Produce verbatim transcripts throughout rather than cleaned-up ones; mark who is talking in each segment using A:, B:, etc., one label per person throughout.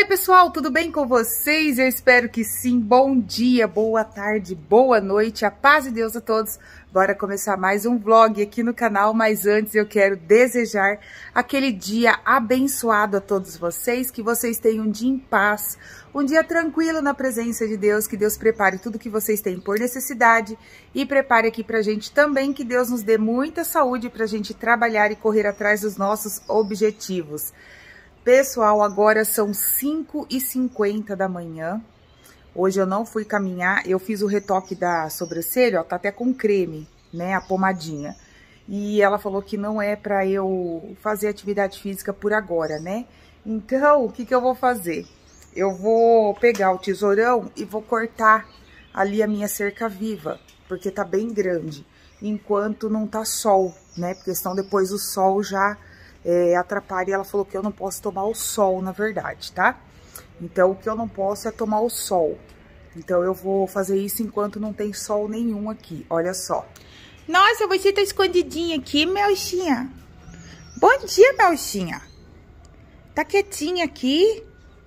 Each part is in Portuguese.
A: Oi pessoal, tudo bem com vocês? Eu espero que sim. Bom dia, boa tarde, boa noite, a paz de Deus a todos. Bora começar mais um vlog aqui no canal, mas antes eu quero desejar aquele dia abençoado a todos vocês, que vocês tenham um dia em paz, um dia tranquilo na presença de Deus, que Deus prepare tudo que vocês têm por necessidade e prepare aqui pra gente também, que Deus nos dê muita saúde pra gente trabalhar e correr atrás dos nossos objetivos. Pessoal, agora são cinco e cinquenta da manhã. Hoje eu não fui caminhar, eu fiz o retoque da sobrancelha, ó, tá até com creme, né, a pomadinha. E ela falou que não é pra eu fazer atividade física por agora, né? Então, o que que eu vou fazer? Eu vou pegar o tesourão e vou cortar ali a minha cerca viva, porque tá bem grande, enquanto não tá sol, né? Porque senão depois o sol já... É, atrapalha, e ela falou que eu não posso tomar o sol, na verdade, tá? Então, o que eu não posso é tomar o sol. Então, eu vou fazer isso enquanto não tem sol nenhum aqui, olha só. Nossa, você tá escondidinha aqui, Melchinha. Bom dia, Melchinha. Tá quietinha aqui?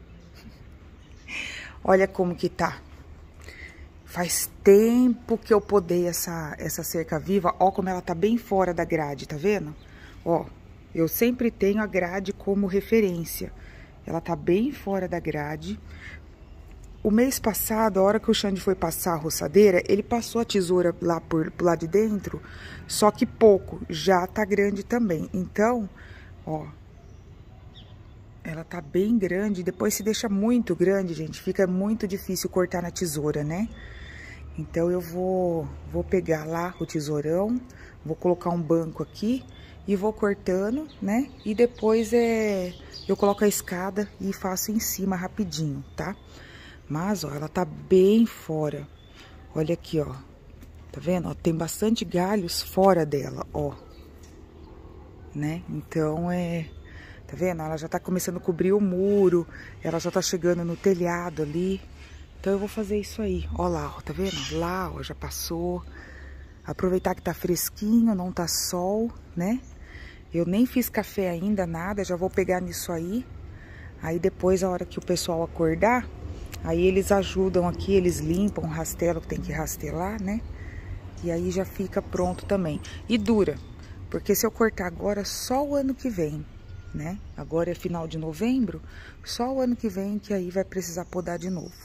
A: Olha como que tá. Faz tempo que eu podei essa, essa cerca viva, ó como ela tá bem fora da grade, tá vendo? Ó. Eu sempre tenho a grade como referência. Ela tá bem fora da grade. O mês passado, a hora que o Xande foi passar a roçadeira, ele passou a tesoura lá por, por lá de dentro, só que pouco, já tá grande também. Então, ó, ela tá bem grande. Depois se deixa muito grande, gente, fica muito difícil cortar na tesoura, né? Então eu vou, vou pegar lá o tesourão, vou colocar um banco aqui e vou cortando, né? E depois é, eu coloco a escada e faço em cima rapidinho, tá? Mas, ó, ela tá bem fora. Olha aqui, ó. Tá vendo? Ó, tem bastante galhos fora dela, ó. Né? Então, é... Tá vendo? Ela já tá começando a cobrir o muro. Ela já tá chegando no telhado ali. Então, eu vou fazer isso aí. Ó lá, ó. Tá vendo? Lá, ó, já passou. Aproveitar que tá fresquinho, não tá sol, né? Eu nem fiz café ainda, nada, já vou pegar nisso aí. Aí depois, a hora que o pessoal acordar, aí eles ajudam aqui, eles limpam o rastelo que tem que rastelar, né? E aí já fica pronto também. E dura, porque se eu cortar agora, só o ano que vem, né? Agora é final de novembro, só o ano que vem que aí vai precisar podar de novo.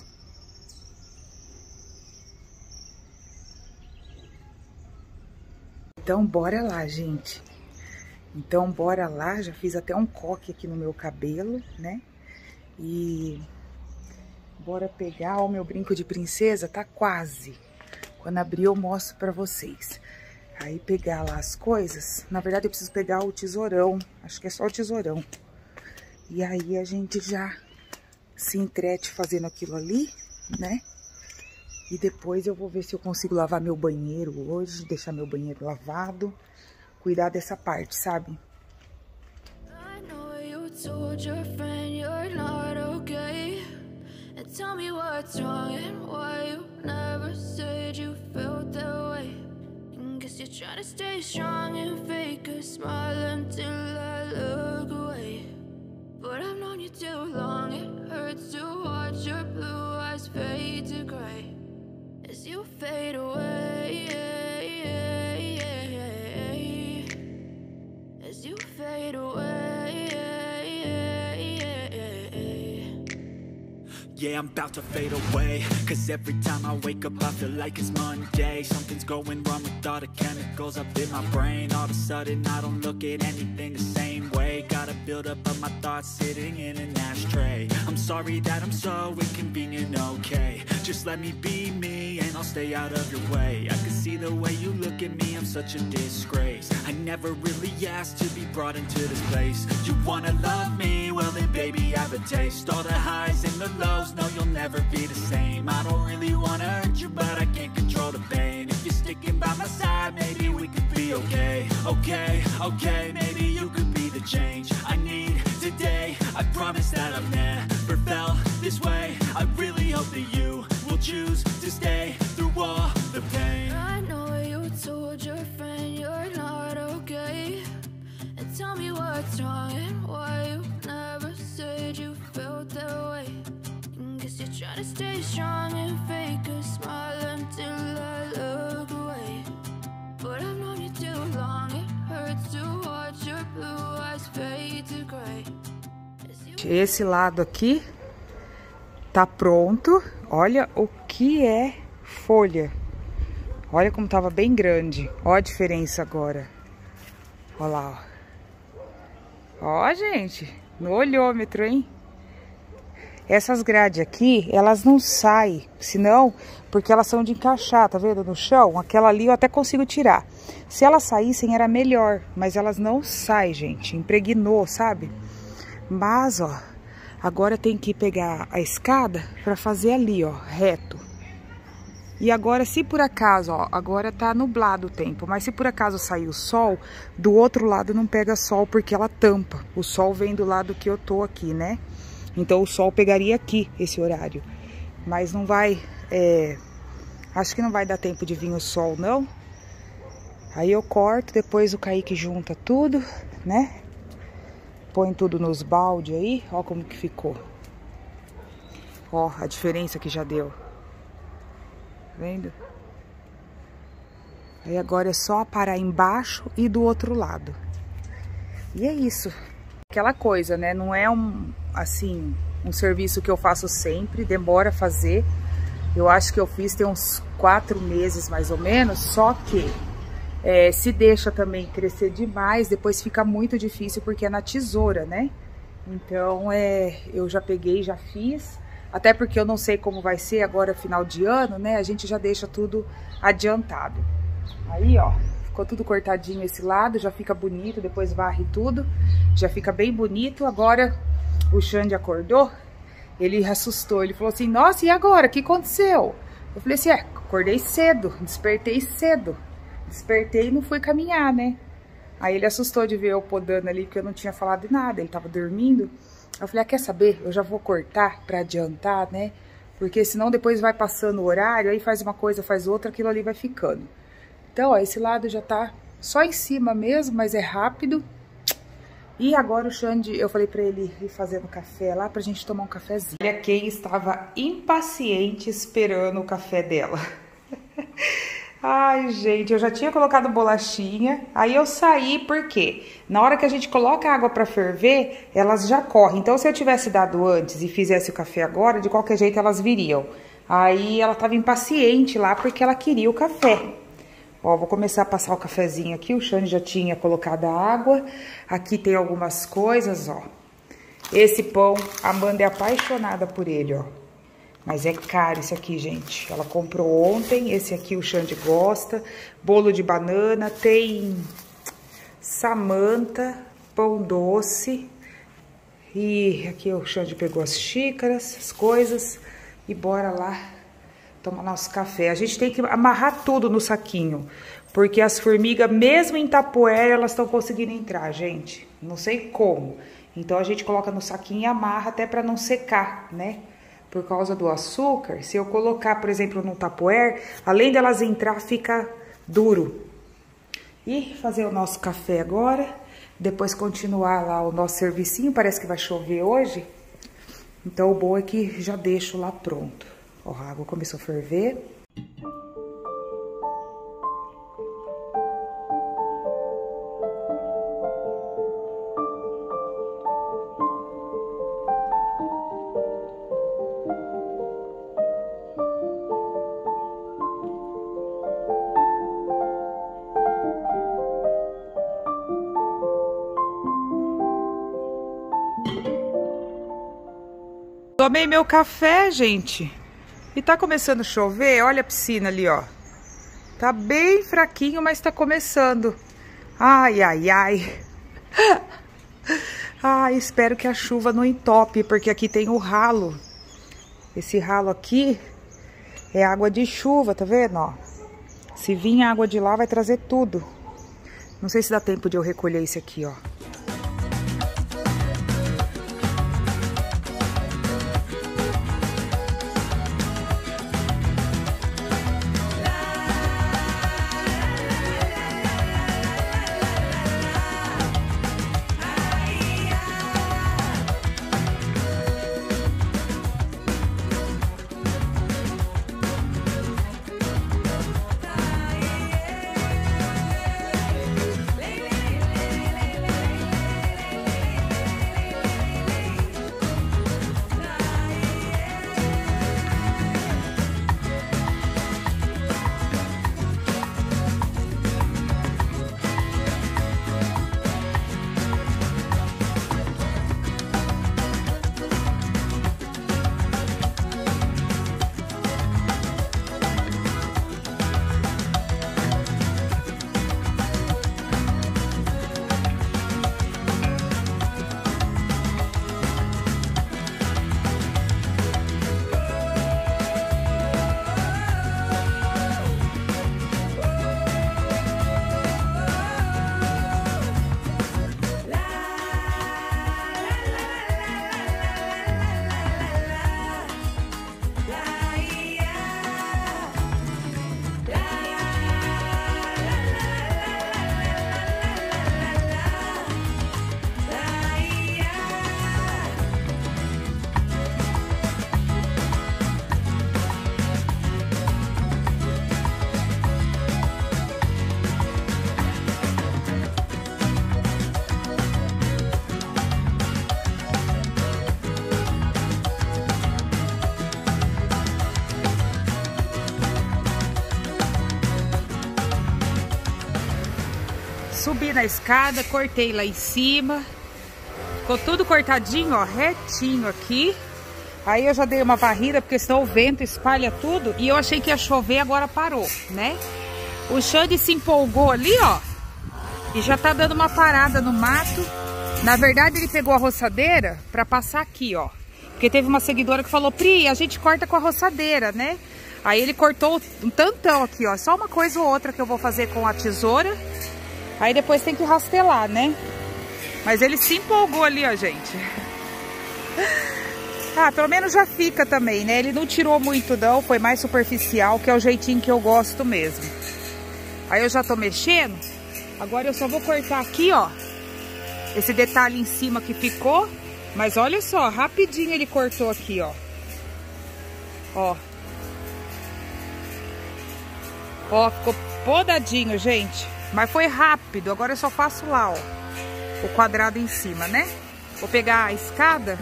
A: Então, bora lá, gente. Então, bora lá, já fiz até um coque aqui no meu cabelo, né? E bora pegar, ó, o meu brinco de princesa, tá quase. Quando abrir eu mostro pra vocês. Aí pegar lá as coisas, na verdade eu preciso pegar o tesourão, acho que é só o tesourão. E aí a gente já se entrete fazendo aquilo ali, né? E depois eu vou ver se eu consigo lavar meu banheiro hoje, deixar meu banheiro lavado. Cuidar dessa parte, sabe?
B: Yeah, I'm about to fade away, cause every time I wake up I feel like it's Monday. Something's going wrong with all the chemicals up in my brain. All of a sudden I don't look at anything the same way. Gotta build up of my thoughts sitting in an ashtray. I'm sorry that I'm so inconvenient, okay? Just let me be me and I'll stay out of your way. I can see the way you look at me, I'm such a disgrace. I never really asked to be brought into this place. You wanna love me? Well then baby I have a taste. All the highs and the lows, no you'll never be the same. I don't really wanna hurt you but I can't control the pain. If you're sticking by my side, maybe we could be okay. Okay, okay, maybe you could be the change I need today. I promise that I've never felt this way. I really hope that you will choose to stay through all the pain.
C: I know you told your friend you're not okay, and tell me what's wrong and why you never said you felt that way. stay strong and fake a smile until I look away. But I've known you too long, it hurts to watch your blue eyes fade to gray.
A: Esse lado aqui tá pronto. Olha o que é folha. Olha como tava bem grande. Ó a diferença agora. Olha lá, ó. Ó, gente, no olhômetro, hein? Essas grades aqui, elas não saem, senão, porque elas são de encaixar, tá vendo? No chão, aquela ali eu até consigo tirar. Se elas saíssem, era melhor, mas elas não saem, gente. Impregnou, sabe? Mas, ó, agora tem que pegar a escada pra fazer ali, ó, reto. E agora, se por acaso, ó, agora tá nublado o tempo, mas se por acaso sair o sol, do outro lado não pega sol porque ela tampa. O sol vem do lado que eu tô aqui, né? Então o sol pegaria aqui esse horário. Mas não vai, é, acho que não vai dar tempo de vir o sol, não. Aí eu corto, depois o Kaique junta tudo, né? Põe tudo nos baldes aí, ó como que ficou. Ó a diferença que já deu. Vendo? Aí agora é só parar embaixo e do outro lado. E é isso. Aquela coisa, né? Não é um, assim, um serviço que eu faço sempre, demora a fazer. Eu acho que eu fiz tem uns quatro meses mais ou menos, só que é, se deixa também crescer demais, depois fica muito difícil porque é na tesoura, né? Então, é, eu já peguei, já fiz. Até porque eu não sei como vai ser agora final de ano, né? A gente já deixa tudo adiantado. Aí, ó, ficou tudo cortadinho esse lado, já fica bonito, depois varre tudo. Já fica bem bonito. Agora, o Xande acordou, ele assustou. Ele falou assim, nossa, e agora? O que aconteceu? Eu falei assim, é, acordei cedo, despertei cedo. Despertei e não fui caminhar, né? Aí ele assustou de ver eu podando ali, porque eu não tinha falado nada, ele tava dormindo. Eu falei, ah, quer saber? Eu já vou cortar pra adiantar, né? Porque senão depois vai passando o horário, aí faz uma coisa, faz outra, aquilo ali vai ficando. Então, ó, esse lado já tá só em cima mesmo, mas é rápido. E agora o Xande, eu falei pra ele ir fazendo café lá pra gente tomar um cafezinho. Olha quem estava impaciente esperando o café dela. Ai, gente, eu já tinha colocado bolachinha, aí eu saí porque na hora que a gente coloca a água pra ferver, elas já correm. Então, se eu tivesse dado antes e fizesse o café agora, de qualquer jeito elas viriam. Aí ela tava impaciente lá porque ela queria o café. Ó, vou começar a passar o cafezinho aqui, o Xande já tinha colocado a água. Aqui tem algumas coisas, ó. Esse pão, a Amanda é apaixonada por ele, ó. Mas é caro esse aqui, gente. Ela comprou ontem, esse aqui o Xande gosta. Bolo de banana, tem Samanta, pão doce. E aqui o Xande pegou as xícaras, as coisas. E bora lá tomar nosso café. A gente tem que amarrar tudo no saquinho. Porque as formigas, mesmo em Tapoé, elas estão conseguindo entrar, gente. Não sei como. Então a gente coloca no saquinho e amarra até pra não secar, né? Por causa do açúcar, se eu colocar, por exemplo, no tapoer, além delas entrar, fica duro. E fazer o nosso café agora, depois continuar lá o nosso servicinho, parece que vai chover hoje. Então o bom é que já deixo lá pronto. Ó, a água começou a ferver. Tomei meu café, gente. E tá começando a chover. Olha a piscina ali, ó. Tá bem fraquinho, mas tá começando. Ai, ai, ai. Ai, espero que a chuva não entope, porque aqui tem o ralo. Esse ralo aqui é água de chuva, tá vendo, ó? Se vir água de lá, vai trazer tudo. Não sei se dá tempo de eu recolher esse aqui, ó. subi na escada, cortei lá em cima. Ficou tudo cortadinho, ó, retinho aqui. Aí eu já dei uma varrida, porque senão o vento espalha tudo. E eu achei que ia chover, agora parou, né? O Xande se empolgou ali, ó. E já tá dando uma parada no mato. Na verdade, ele pegou a roçadeira pra passar aqui, ó. Porque teve uma seguidora que falou, Pri, a gente corta com a roçadeira, né? Aí ele cortou um tantão aqui, ó. Só uma coisa ou outra que eu vou fazer com a tesoura. Aí depois tem que rastelar, né? Mas ele se empolgou ali, ó, gente. Ah, pelo menos já fica também, né? Ele não tirou muito não, foi mais superficial, que é o jeitinho que eu gosto mesmo. Aí eu já tô mexendo. Agora eu só vou cortar aqui, ó. Esse detalhe em cima que ficou. Mas olha só, rapidinho ele cortou aqui, ó. Ó. Ó, ficou podadinho, gente. Mas foi rápido, agora eu só faço lá, ó. O quadrado em cima, né? Vou pegar a escada.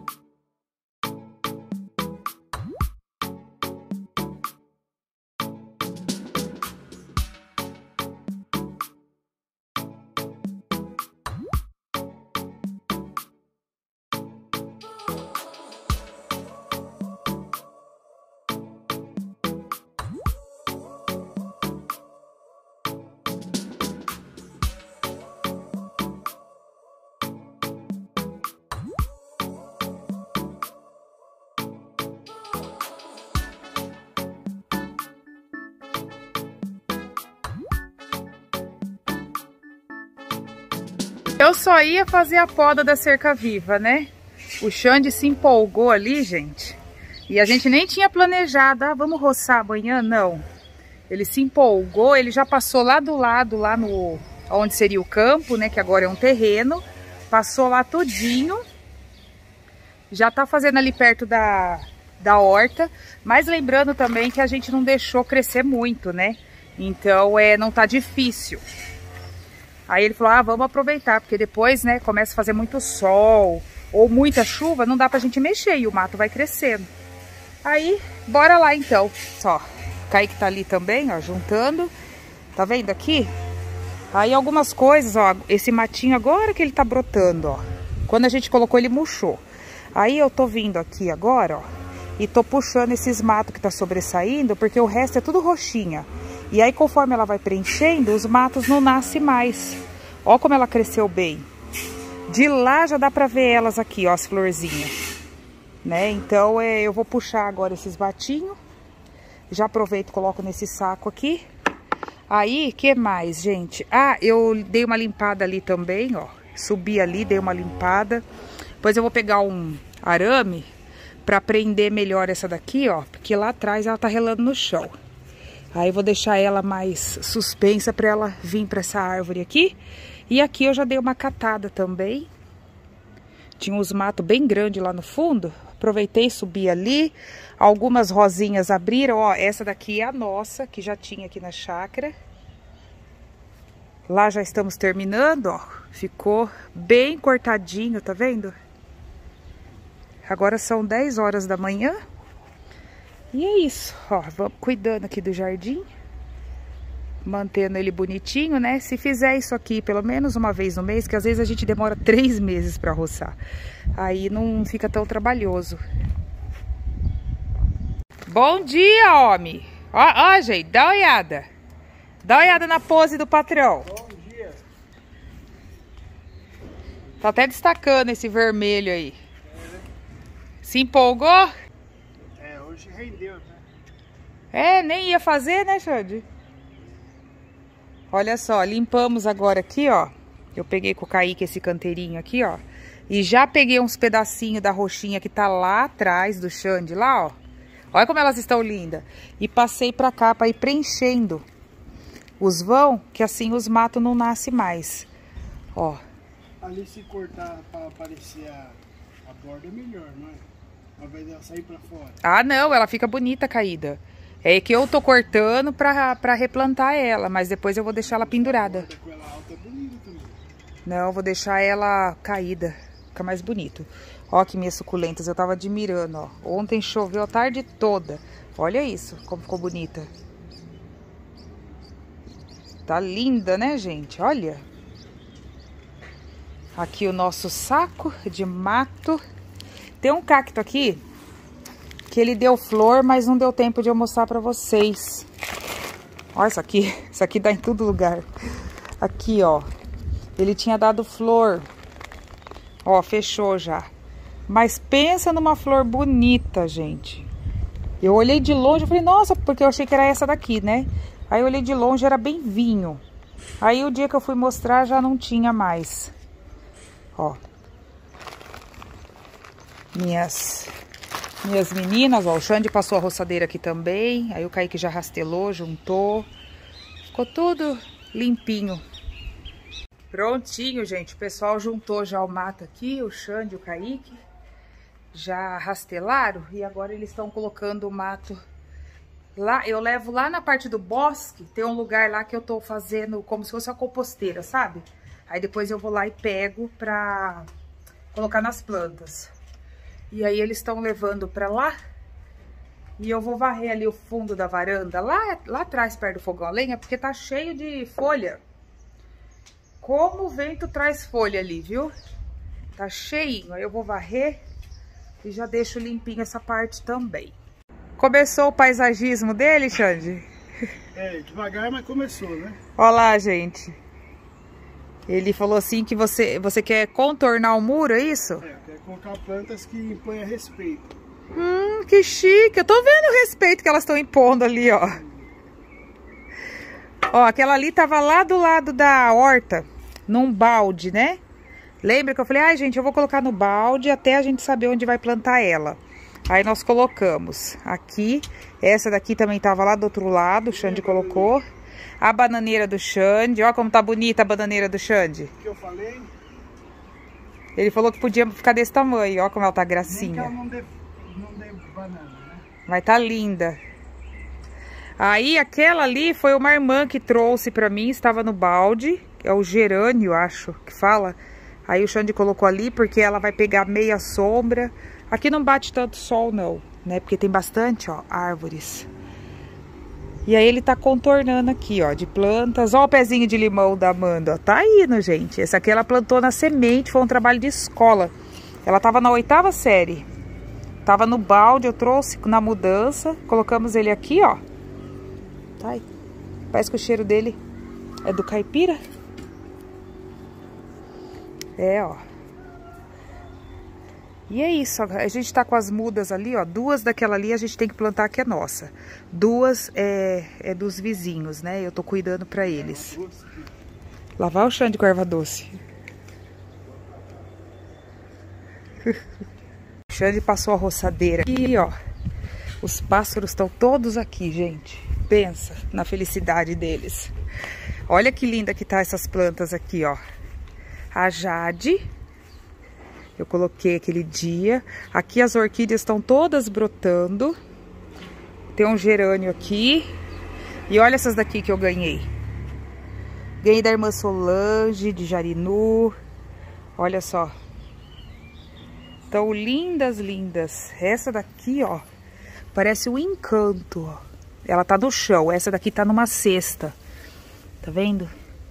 A: Eu só ia fazer a poda da cerca viva, né? O Xande se empolgou ali, gente. E a gente nem tinha planejado, ah, vamos roçar amanhã, não. Ele se empolgou, ele já passou lá do lado, lá no onde seria o campo, né? Que agora é um terreno. Passou lá tudinho. Já tá fazendo ali perto da, da horta. Mas lembrando também que a gente não deixou crescer muito, né? Então, é, não tá difícil. Aí ele falou, ah, vamos aproveitar, porque depois, né, começa a fazer muito sol ou muita chuva, não dá pra gente mexer e o mato vai crescendo. Aí, bora lá então. Só, o Kaique tá ali também, ó, juntando. Tá vendo aqui? Aí algumas coisas, ó, esse matinho agora que ele tá brotando, ó. Quando a gente colocou, ele murchou. Aí eu tô vindo aqui agora, ó, e tô puxando esses matos que tá sobressaindo, porque o resto é tudo roxinha. E aí, conforme ela vai preenchendo, os matos não nascem mais. Ó como ela cresceu bem. De lá já dá pra ver elas aqui, ó, as florzinhas. Né? Então, é, eu vou puxar agora esses batinhos. Já aproveito e coloco nesse saco aqui. Aí, que mais, gente? Ah, eu dei uma limpada ali também, ó. Subi ali, dei uma limpada. Depois eu vou pegar um arame pra prender melhor essa daqui, ó. Porque lá atrás ela tá relando no chão. Aí eu vou deixar ela mais suspensa para ela vir para essa árvore aqui. E aqui eu já dei uma catada também. Tinha uns matos bem grandes lá no fundo. Aproveitei, subi ali. Algumas rosinhas abriram. Ó, essa daqui é a nossa, que já tinha aqui na chácara. Lá já estamos terminando, ó. Ficou bem cortadinho, tá vendo? Agora são dez horas da manhã. E é isso, ó, vamos cuidando aqui do jardim, mantendo ele bonitinho, né? Se fizer isso aqui pelo menos uma vez no mês, que às vezes a gente demora três meses pra roçar, aí não fica tão trabalhoso. Bom dia, homem! Ó, ó, gente, dá uma olhada. Dá uma olhada na pose do patrão.
D: Bom dia.
A: Tá até destacando esse vermelho aí. Se empolgou?
D: Hoje rendeu, né?
A: É, nem ia fazer, né, Xande? Olha só, limpamos agora aqui, ó. Eu peguei com o Kaique esse canteirinho aqui, ó. E já peguei uns pedacinhos da roxinha que tá lá atrás do Xande, lá, ó. Olha como elas estão lindas. E passei pra cá pra ir preenchendo os vão, que assim os matos não nascem mais. Ó.
D: Ali se cortar pra aparecer a, a borda é melhor, não é? Ao invés dela sair pra fora.
A: Ah, não, ela fica bonita caída. É que eu tô cortando pra, pra replantar ela, mas depois eu vou deixar ela pendurada.
D: A borda com ela alta é bonita também.
A: Não, eu vou deixar ela caída, fica mais bonito. Ó que minhas suculentas, eu tava admirando, ó. Ontem choveu a tarde toda. Olha isso, como ficou bonita. Tá linda, né, gente? Olha. Aqui o nosso saco de mato. Tem um cacto aqui que ele deu flor, mas não deu tempo de eu mostrar pra vocês. Olha isso aqui. Isso aqui dá em todo lugar. Aqui, ó. Ele tinha dado flor. Ó, fechou já. Mas pensa numa flor bonita, gente. Eu olhei de longe e falei, nossa, porque eu achei que era essa daqui, né? Aí eu olhei de longe, era bem vinho. Aí o dia que eu fui mostrar já não tinha mais. Ó. Minhas, minhas meninas, ó. O Xande passou a roçadeira aqui também. Aí o Kaique já rastelou, juntou. Ficou tudo limpinho. Prontinho, gente. O pessoal juntou já o mato aqui. O Xande e o Kaique já rastelaram. E agora eles estão colocando o mato lá. Eu levo lá na parte do bosque. Tem um lugar lá que eu tô fazendo como se fosse uma composteira, sabe? Aí depois eu vou lá e pego pra colocar nas plantas. E aí eles estão levando pra lá. E eu vou varrer ali o fundo da varanda, lá, lá atrás, perto do fogão a lenha, porque tá cheio de folha. Como o vento traz folha ali, viu? Tá cheinho. Aí eu vou varrer e já deixo limpinho essa parte também. Começou o paisagismo dele, Xande?
D: É, devagar, mas começou, né?
A: Olha lá, gente. Ele falou assim que você, você quer contornar o muro, é isso?
D: É, quer colocar plantas que impõem respeito.
A: Hum, que chique. Eu tô vendo o respeito que elas estão impondo ali, ó. Ó, aquela ali tava lá do lado da horta, num balde, né? Lembra que eu falei, ai, ah, gente, eu vou colocar no balde até a gente saber onde vai plantar ela. Aí nós colocamos aqui. Essa daqui também tava lá do outro lado, o Xande colocou. A bananeira do Xande, ó como tá bonita a bananeira do Xande.
D: O que eu falei?
A: Ele falou que podia ficar desse tamanho, ó como ela tá gracinha.
D: Nem que ela não dê, não dê banana, né?
A: Vai tá linda. Aí aquela ali foi uma irmã que trouxe pra mim, estava no balde. É o gerânio, acho, que fala. Aí o Xande colocou ali porque ela vai pegar meia sombra. Aqui não bate tanto sol não, né? Porque tem bastante, ó, árvores. E aí ele tá contornando aqui, ó, de plantas. Ó o pezinho de limão da Amanda, ó. Tá indo, gente. Essa aqui ela plantou na semente, foi um trabalho de escola. Ela tava na oitava série. Tava no balde, eu trouxe na mudança. Colocamos ele aqui, ó. Tá aí. Parece que o cheiro dele é do caipira. É, ó. E é isso, a gente tá com as mudas ali, ó. Duas daquela ali a gente tem que plantar que é nossa. Duas é, é dos vizinhos, né? Eu tô cuidando pra eles. Lá vai o Xande com erva doce. O Xande passou a roçadeira aqui, ó. Os pássaros estão todos aqui, gente. Pensa na felicidade deles. Olha que linda que tá essas plantas aqui, ó. A Jade, eu coloquei aquele dia. Aqui as orquídeas estão todas brotando. Tem um gerânio aqui. E olha essas daqui que eu ganhei. Ganhei da irmã Solange, de Jarinu. Olha só. Tão lindas, lindas. Essa daqui, ó, parece um encanto, ó. Ela tá no chão. Essa daqui tá numa cesta. Tá vendo?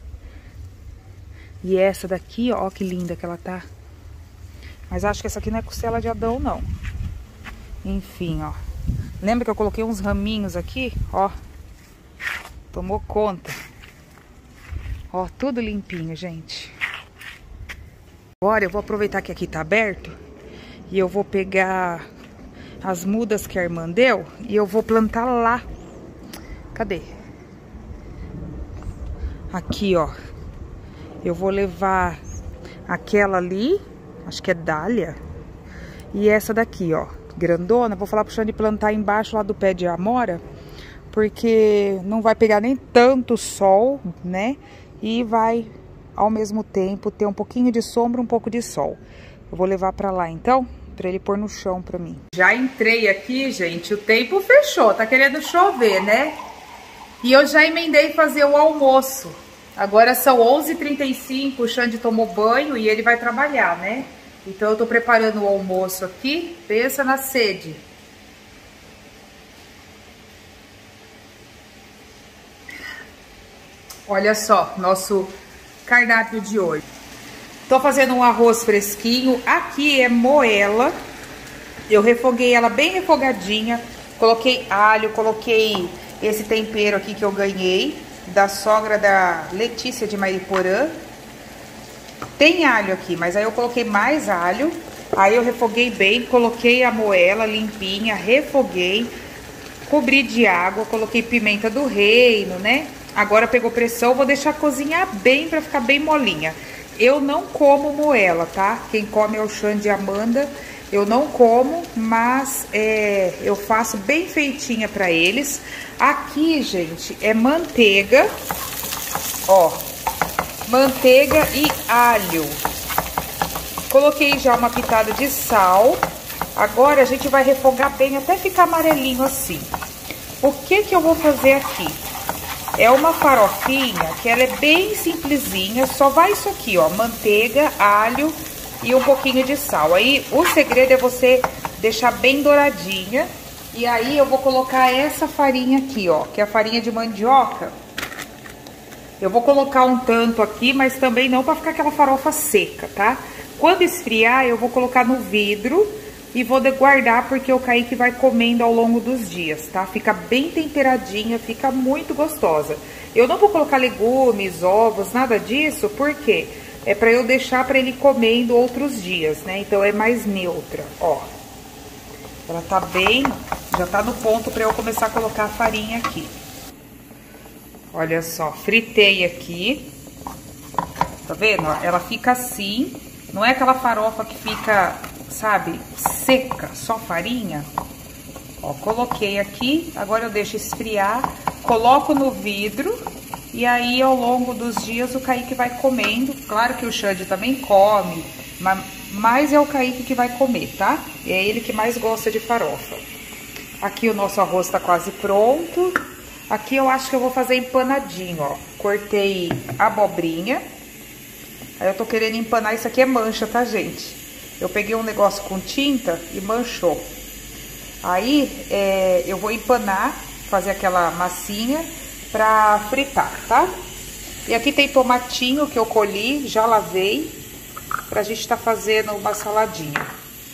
A: E essa daqui, ó, que linda que ela tá. Mas acho que essa aqui não é costela de Adão, não. Enfim, ó. Lembra que eu coloquei uns raminhos aqui? Ó. Tomou conta. Ó, tudo limpinho, gente. Agora eu vou aproveitar que aqui tá aberto. E eu vou pegar as mudas que a irmã deu. E eu vou plantar lá. Cadê? Aqui, ó. Eu vou levar aquela ali, acho que é dália. E essa daqui, ó, grandona. Vou falar pro Xande plantar embaixo lá do pé de amora. Porque não vai pegar nem tanto sol, né? E vai, ao mesmo tempo, ter um pouquinho de sombra, um pouco de sol. Eu vou levar pra lá, então, pra ele pôr no chão pra mim. Já entrei aqui, gente, o tempo fechou. Tá querendo chover, né? E eu já emendei fazer o almoço. Agora são onze e trinta e cinco, o Xande tomou banho e ele vai trabalhar, né? Então eu tô preparando o almoço aqui, pensa na sede. Olha só, nosso cardápio de hoje. Tô fazendo um arroz fresquinho. Aqui é moela. Eu refoguei ela bem refogadinha. Coloquei alho, coloquei esse tempero aqui que eu ganhei da sogra da Letícia de Mariporã. Tem alho aqui, mas aí eu coloquei mais alho. Aí eu refoguei bem, coloquei a moela limpinha, refoguei, cobri de água, coloquei pimenta do reino, né? Agora pegou pressão, vou deixar cozinhar bem pra ficar bem molinha. Eu não como moela, tá? Quem come é o Xande e a Amanda. Eu não como, mas é, eu faço bem feitinha pra eles. Aqui, gente, é manteiga, ó, manteiga e alho. Coloquei já uma pitada de sal. Agora a gente vai refogar bem até ficar amarelinho assim. O que que eu vou fazer aqui? É uma farofinha que ela é bem simplesinha, só vai isso aqui, ó, manteiga, alho e um pouquinho de sal. Aí o segredo é você deixar bem douradinha. E aí eu vou colocar essa farinha aqui, ó, que é a farinha de mandioca. Eu vou colocar um tanto aqui, mas também não pra ficar aquela farofa seca, tá? Quando esfriar, eu vou colocar no vidro e vou guardar, porque o Kaique vai comendo ao longo dos dias, tá? Fica bem temperadinha, fica muito gostosa. Eu não vou colocar legumes, ovos, nada disso, porque é pra eu deixar pra ele comendo outros dias, né? Então é mais neutra, ó. Ela tá bem, já tá no ponto pra eu começar a colocar a farinha aqui. Olha só, fritei aqui. Tá vendo? Ela fica assim, não é aquela farofa que fica, sabe, seca, só farinha. Ó, coloquei aqui, agora eu deixo esfriar, coloco no vidro e aí ao longo dos dias o Kaique vai comendo. Claro que o Xande também come, mas mais é o Kaique que vai comer, tá? É ele que mais gosta de farofa. Aqui o nosso arroz tá quase pronto. Aqui eu acho que eu vou fazer empanadinho, ó. Cortei abobrinha. Aí eu tô querendo empanar, isso aqui é mancha, tá, gente? Eu peguei um negócio com tinta e manchou. Aí, é, eu vou empanar, fazer aquela massinha pra fritar, tá? E aqui tem tomatinho que eu colhi, já lavei, pra gente tá fazendo uma saladinha.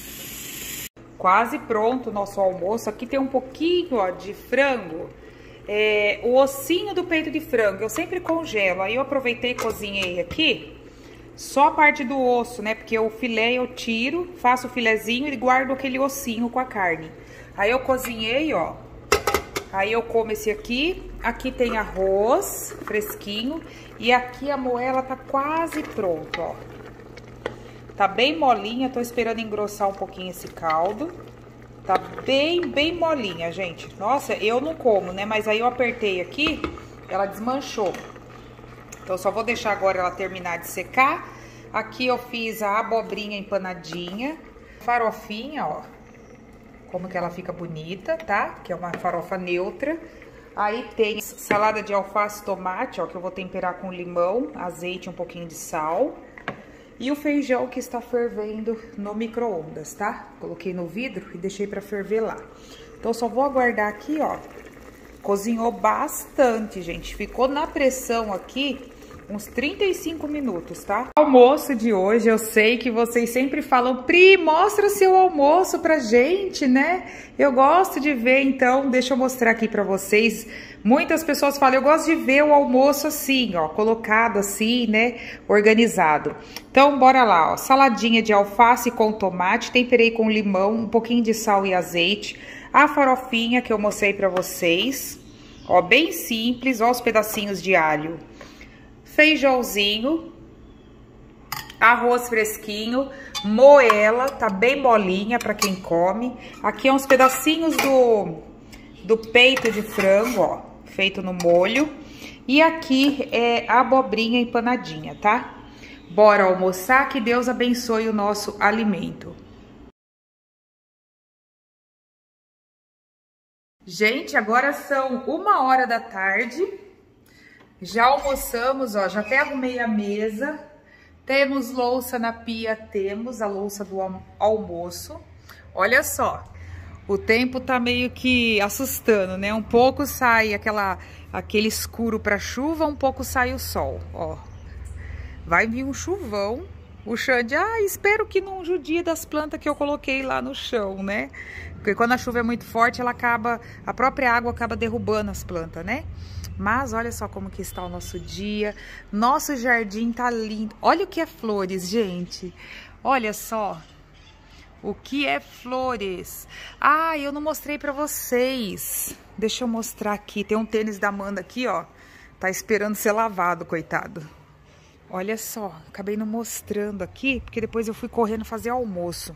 A: Quase pronto o nosso almoço. Aqui tem um pouquinho, ó, de frango. É, o ossinho do peito de frango, eu sempre congelo. Aí eu aproveitei e cozinhei aqui. Só a parte do osso, né? Porque o filé eu tiro, faço o filezinho e guardo aquele ossinho com a carne. Aí eu cozinhei, ó. Aí eu como esse aqui. Aqui tem arroz fresquinho. E aqui a moela tá quase pronto, ó. Tá bem molinha, tô esperando engrossar um pouquinho esse caldo. Tá bem, bem molinha, gente. Nossa, eu não como, né? Mas aí eu apertei aqui, ela desmanchou. Então, só vou deixar agora ela terminar de secar. Aqui eu fiz a abobrinha empanadinha. Farofinha, ó. Como que ela fica bonita, tá? Que é uma farofa neutra. Aí tem salada de alface e tomate, ó. Que eu vou temperar com limão, azeite e um pouquinho de sal. E o feijão que está fervendo no micro-ondas, tá? Coloquei no vidro e deixei pra ferver lá. Então, só vou aguardar aqui, ó. Cozinhou bastante, gente. Ficou na pressão aqui uns trinta e cinco minutos, tá? Almoço de hoje, eu sei que vocês sempre falam: Pri, mostra seu almoço pra gente, né? Eu gosto de ver, então, deixa eu mostrar aqui pra vocês. Muitas pessoas falam: eu gosto de ver o almoço assim, ó, colocado assim, né, organizado. Então, bora lá, ó, saladinha de alface com tomate, temperei com limão, um pouquinho de sal e azeite, a farofinha que eu mostrei pra vocês, ó, bem simples, ó, os pedacinhos de alho, feijãozinho, arroz fresquinho, moela, tá bem molinha pra quem come. Aqui é uns pedacinhos do, do peito de frango, ó, feito no molho. E aqui é a abobrinha empanadinha, tá? Bora almoçar, que Deus abençoe o nosso alimento. Gente, agora são uma hora da tarde. Já almoçamos, ó, já até arrumei a mesa. Temos louça na pia, temos a louça do almoço. Olha só, o tempo tá meio que assustando, né? Um pouco sai aquela, aquele escuro pra chuva, um pouco sai o sol, ó. Vai vir um chuvão O Xande, ah, espero que não judia das plantas que eu coloquei lá no chão, né? Porque quando a chuva é muito forte, ela acaba, a própria água acaba derrubando as plantas, né? Mas olha só como que está o nosso dia. Nosso jardim tá lindo. Olha o que é flores, gente. Olha só. O que é flores? Ah, eu não mostrei pra vocês. Deixa eu mostrar aqui. Tem um tênis da Amanda aqui, ó. Tá esperando ser lavado, coitado. Olha só, acabei não mostrando aqui, porque depois eu fui correndo fazer almoço.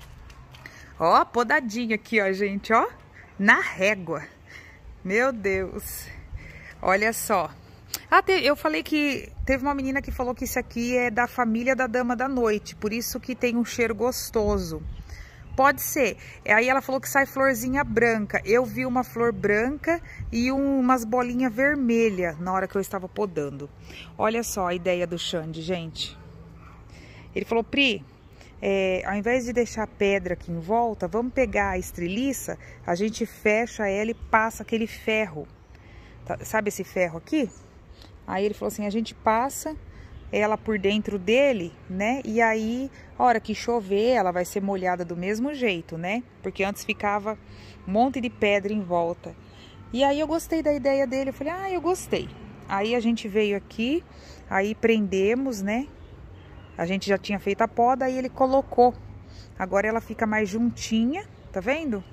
A: Ó, podadinha aqui, ó, gente, ó. Na régua. Meu Deus. Olha só. Ah, te, eu falei que teve uma menina que falou que isso aqui é da família da Dama da Noite, por isso que tem um cheiro gostoso. Pode ser. Aí ela falou que sai florzinha branca. Eu vi uma flor branca e um, umas bolinhas vermelhas na hora que eu estava podando. Olha só a ideia do Xande, gente. Ele falou, Pri, é, ao invés de deixar pedra aqui em volta, vamos pegar a estreliça, a gente fecha ela e passa aquele ferro. Tá, sabe esse ferro aqui? Aí ele falou assim, a gente passa ela por dentro dele, né? E aí, a hora que chover, ela vai ser molhada do mesmo jeito, né? Porque antes ficava um monte de pedra em volta. E aí eu gostei da ideia dele, eu falei, ah, eu gostei. Aí a gente veio aqui, aí prendemos, né? A gente já tinha feito a poda, aí ele colocou. Agora ela fica mais juntinha, tá vendo?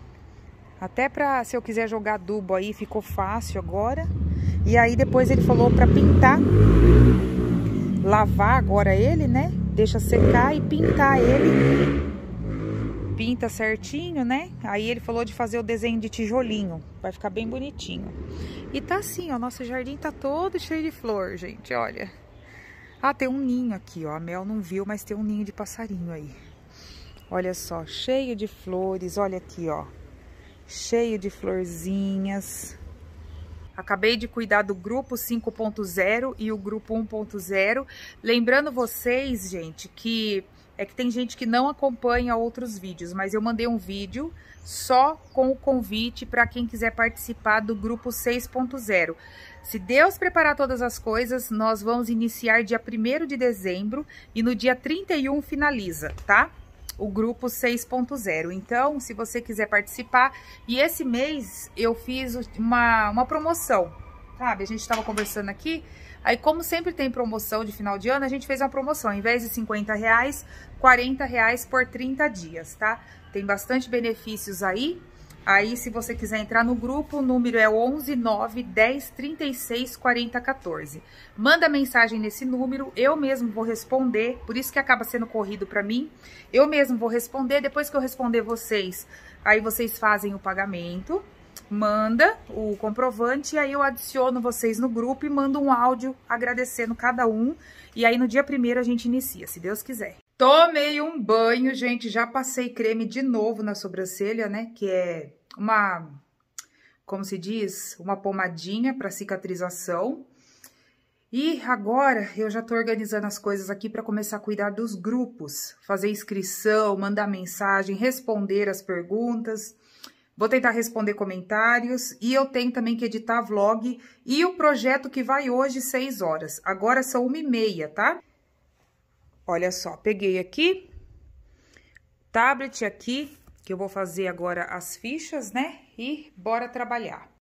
A: Até pra, se eu quiser jogar adubo aí, ficou fácil agora. E aí depois ele falou pra pintar. Lavar agora ele, né? Deixa secar e pintar ele. Pinta certinho, né? Aí ele falou de fazer o desenho de tijolinho. Vai ficar bem bonitinho. E tá assim, ó. Nosso jardim tá todo cheio de flor, gente, olha. Ah, tem um ninho aqui, ó. A Mel não viu, mas tem um ninho de passarinho aí. Olha só, cheio de flores. Olha aqui, ó. Cheio de florzinhas. Acabei de cuidar do grupo cinco ponto zero e o grupo um ponto zero. Lembrando vocês, gente, que é que tem gente que não acompanha outros vídeos, mas eu mandei um vídeo só com o convite para quem quiser participar do grupo seis ponto zero. Se Deus preparar todas as coisas, nós vamos iniciar dia primeiro de dezembro e no dia trinta e um finaliza, tá? O grupo seis ponto zero. Então, se você quiser participar, e esse mês eu fiz uma, uma promoção, sabe? A gente estava conversando aqui, aí como sempre tem promoção de final de ano, a gente fez uma promoção, em vez de cinquenta reais, quarenta reais por trinta dias, tá? Tem bastante benefícios aí. Aí, se você quiser entrar no grupo, o número é onze nove dez trinta e seis quarenta quatorze. Manda mensagem nesse número, eu mesmo vou responder, por isso que acaba sendo corrido para mim. Eu mesmo vou responder, depois que eu responder vocês, aí vocês fazem o pagamento, manda o comprovante, e aí eu adiciono vocês no grupo e mando um áudio agradecendo cada um. E aí, no dia primeiro, a gente inicia, se Deus quiser. Tomei um banho, gente, já passei creme de novo na sobrancelha, né, que é uma, como se diz, uma pomadinha para cicatrização. E agora eu já tô organizando as coisas aqui para começar a cuidar dos grupos, fazer inscrição, mandar mensagem, responder as perguntas. Vou tentar responder comentários e eu tenho também que editar vlog e o projeto que vai hoje seis horas. Agora são uma e meia, tá? Olha só, peguei aqui, tablet aqui, que eu vou fazer agora as fichas, né? E bora trabalhar.